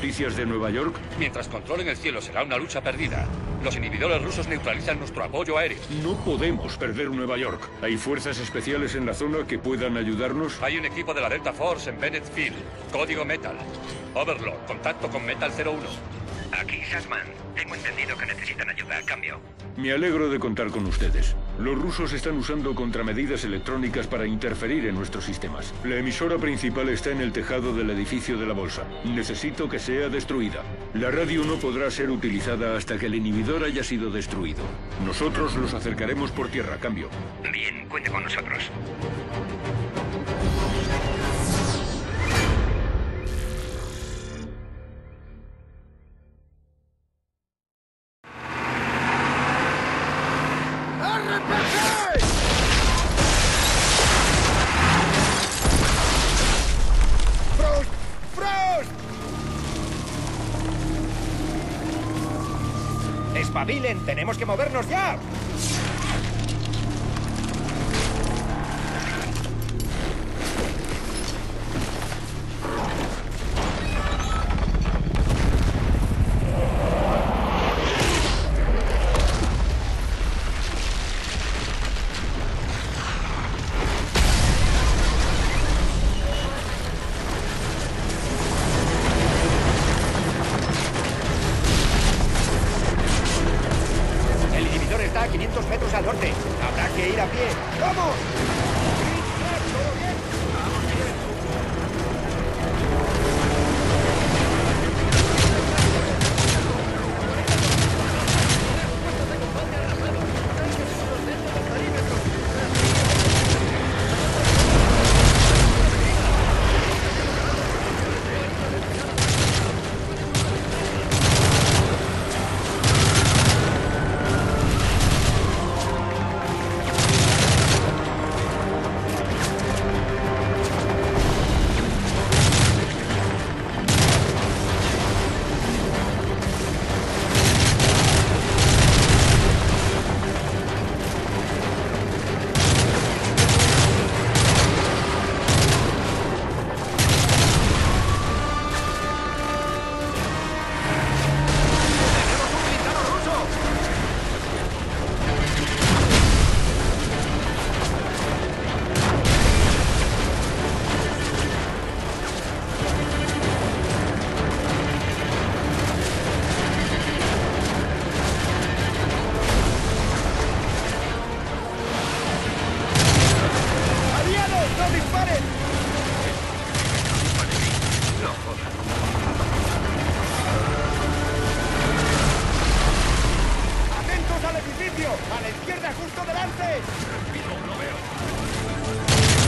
noticias de Nueva York? Mientras controlen el cielo será una lucha perdida. Los inhibidores rusos neutralizan nuestro apoyo aéreo. No podemos perder Nueva York. ¿Hay fuerzas especiales en la zona que puedan ayudarnos? Hay un equipo de la Delta Force en Bennett Field. Código Metal. Overlord, contacto con Metal 01. Aquí, Sassman. Tengo entendido que necesitan ayuda. Cambio. Me alegro de contar con ustedes. Los rusos están usando contramedidas electrónicas para interferir en nuestros sistemas. La emisora principal está en el tejado del edificio de la bolsa. Necesito que sea destruida. La radio no podrá ser utilizada hasta que el inhibidor haya sido destruido. Nosotros los acercaremos por tierra. Cambio. Bien, cuente con nosotros. ¡Espabilen! ¡Tenemos que movernos ya! A 500 metros al norte. Habrá que ir a pie. ¡Vamos! ¿Todo bien? ¡Vamos bien! ¡A la izquierda, justo delante! ¡Lo veo!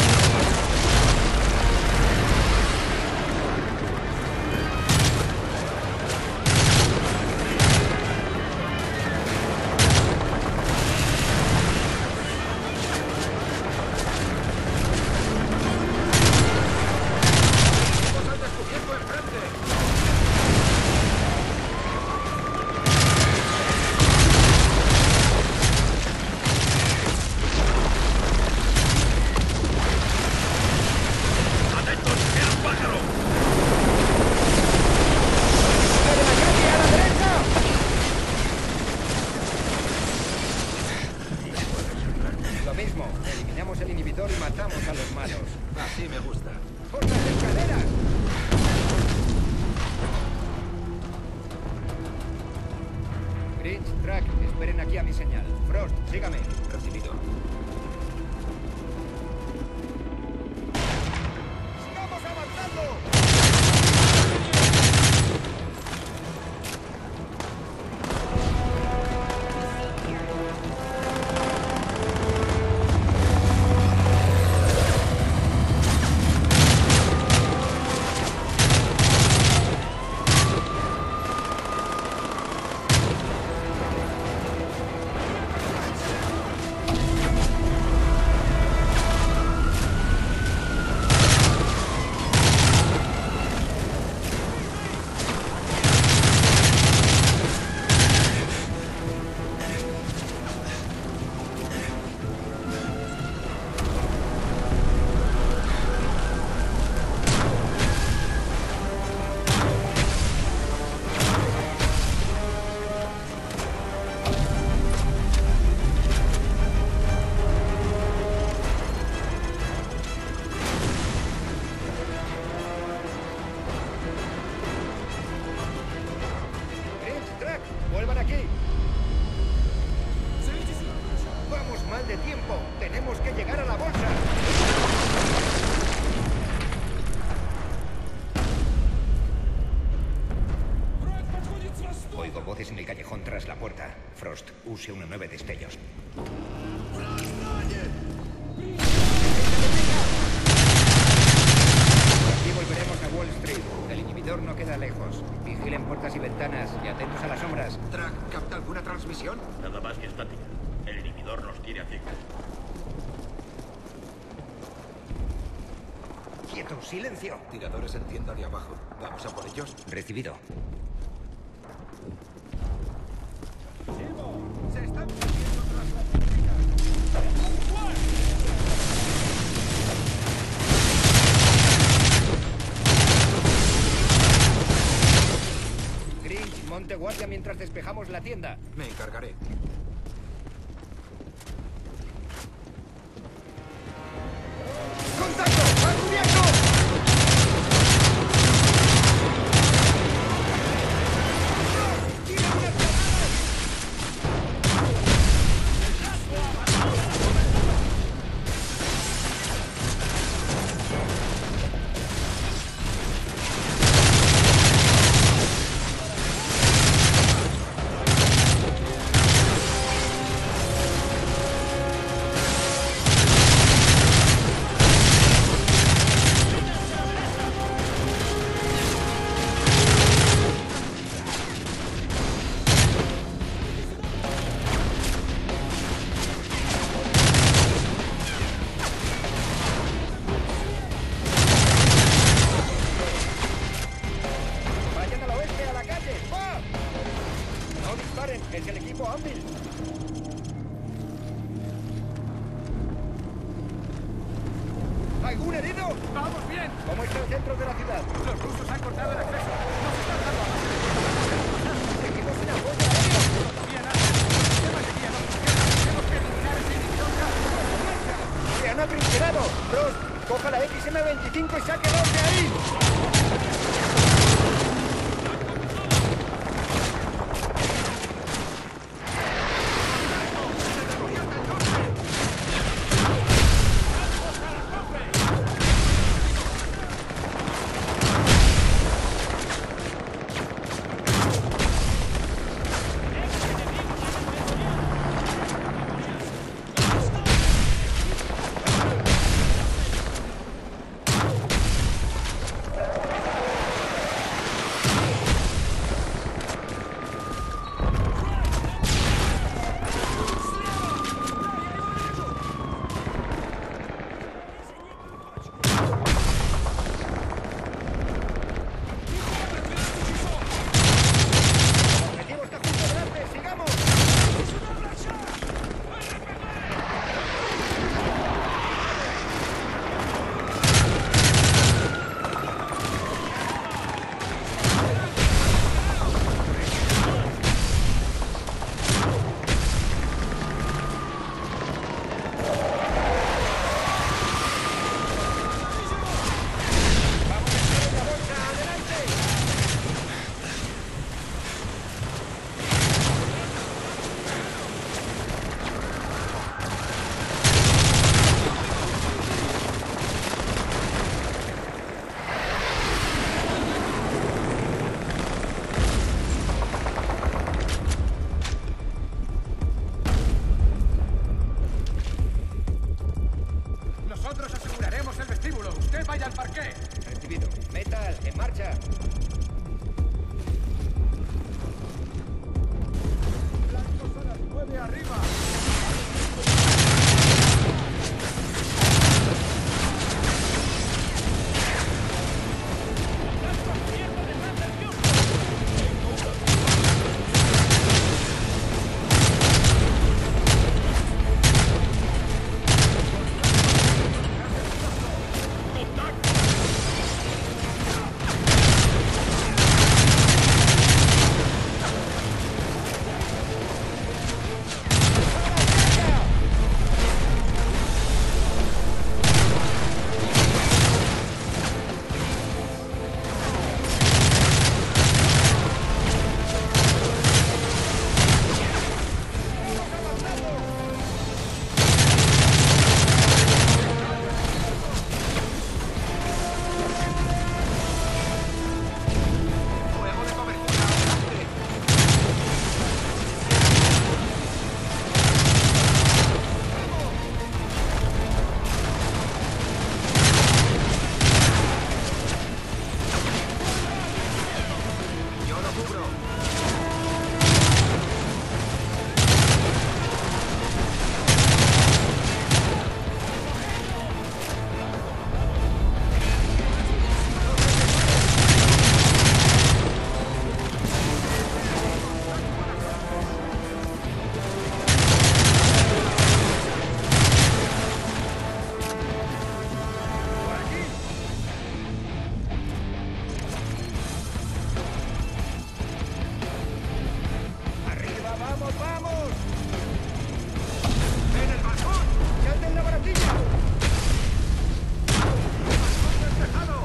Eliminamos el inhibidor y matamos a los malos. Así me gusta. ¡Por las escaleras! Grinch, Track, esperen aquí a mi señal. Frost, sígame. Recibido. ¡Sigamos avanzando! aquí! ¡Vamos mal de tiempo! ¡Tenemos que llegar a la bolsa! Oigo voces en el callejón tras la puerta. Frost, use una 9 destellos. Aquí volveremos a Wall Street. El inhibidor no queda lejos. Vigilen puertas y ventanas y atentos a las sombras. ¿Track capta alguna transmisión? Nada más que estática. El inhibidor nos tiene a ciegas. ¡Quieto! ¡Silencio! Tiradores en tienda de abajo. ¿Vamos a por ellos? Recibido. ¡Se están persiguiendo tras la fábrica! Grinch, monte guardia mientras despejamos la tienda. Me encargaré. ¡Contacto! ¡Al cubierto! ¡Tira unas granadas! ¡Vayan al oeste, a la calle! ¡Va! ¡No disparen! ¡Es el equipo Anvil! ¿Algún herido? ¡Vamos bien! ¿Cómo está el centro de la ciudad? Los rusos han cortado el acceso. Nos están dando a ¡Seguimos sin apoyo aéreo! todavía nada. ¿Qué más sería? Tenemos que eliminar ese inhibidor ya. ¡Se han atrincherado! ¡Frost, coja la XM-25 y sáquelos de ahí! ¡Arriba, vamos, vamos! ¡En el balcón! ¡Salten la baratilla! ¡Balcón despejado!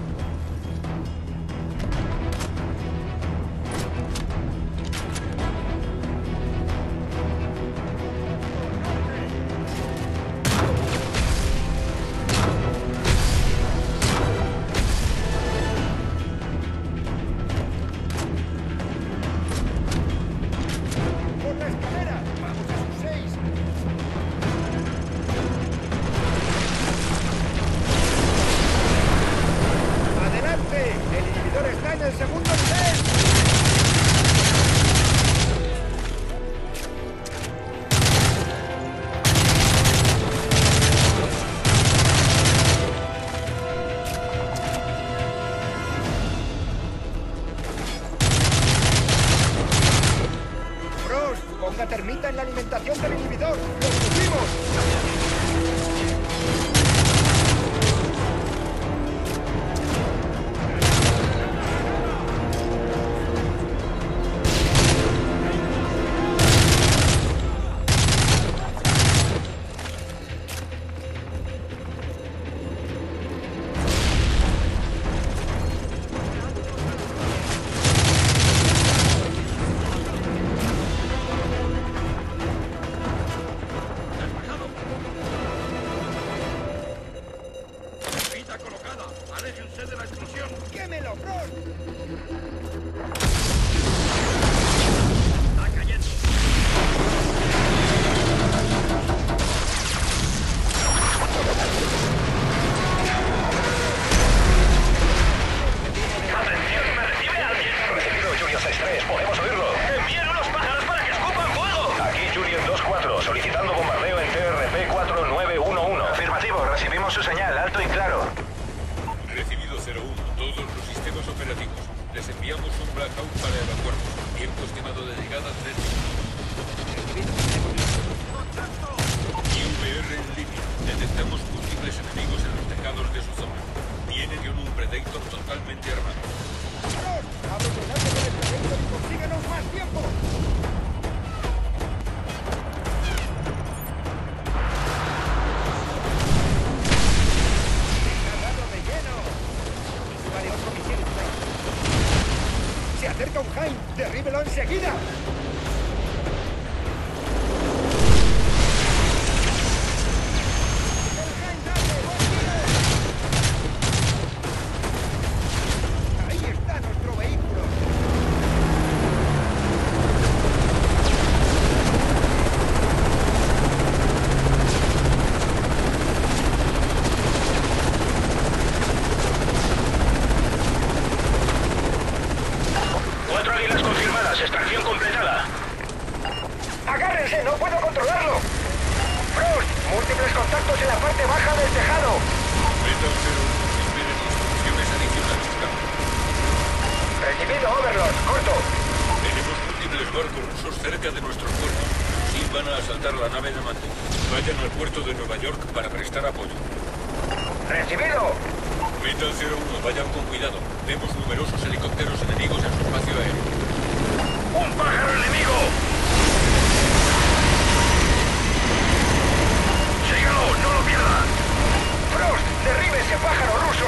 ¡Por la escalera! ¡Vamos a sus 6! ¡Adelante! ¡El inhibidor está en el segundo nivel! Frost, ponga termita en la alimentación del inhibidor. ¡Lo pusimos! Termita colocada. Aléjense de la explosión. ¡Quémelo, Frost! Está cayendo. ¡Atención! ¿Me recibe alguien? Recibido Julius 6-3, podemos oírlo. ¡Envíen unos pájaros para que escupan fuego! Aquí Julius 2-4, solicitando bombardeo en TRP 4911. Afirmativo, recibimos su señal, alto y claro. Recibido 01, todos los sistemas operativos. Les enviamos un blackout para evacuarnos. Tiempo estimado de llegada 3 minutos. IVR en línea. Detectamos múltiples enemigos en los tejados de su zona. Tienen un Predator totalmente armado. ¡Frost! ¡Abre el enlace con el Predator y consíguenos más tiempo! ¡Cargado de lleno! Dispare otro misil, Frost. ¡Se acerca un Hind! ¡Derríbelo enseguida! ¡El Hind hace buen tiro! ¡Ahí está nuestro vehículo! Cuatro águilas confirmadas, extracción completada. ¡Agárrense! ¡No puedo controlarlo! ¡Frost! ¡Múltiples contactos en la parte baja del tejado! Metal 01, esperen instrucciones adicionales. Recibido, Overlord. Corto. Tenemos múltiples barcos rusos cerca de nuestros puertos. Sí van a asaltar la nave de Mante. Vayan al puerto de Nueva York para prestar apoyo. Recibido. Metal 01, vayan con cuidado. Vemos numerosos helicópteros enemigos en su espacio aéreo. ¡Un pájaro enemigo! ¡Sígalo! ¡No lo pierda! Frost, derribe ese pájaro ruso.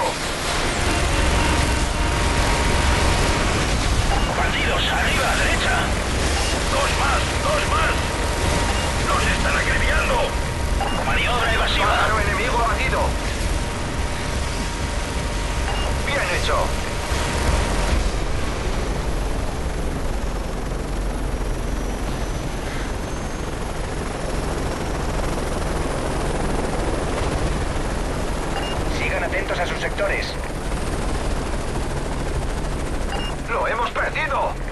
¡Bandidos! ¡Arriba! ¡Derecha! ¡Dos más! ¡Dos más! ¡Nos están acribillando! ¡Maniobra evasiva! Pájaro enemigo abatido. Bien hecho. Sigan atentos a sus sectores. ¡Lo hemos perdido!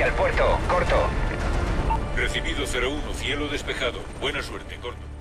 el puerto. Corto. Recibido 01, cielo despejado. Buena suerte, corto.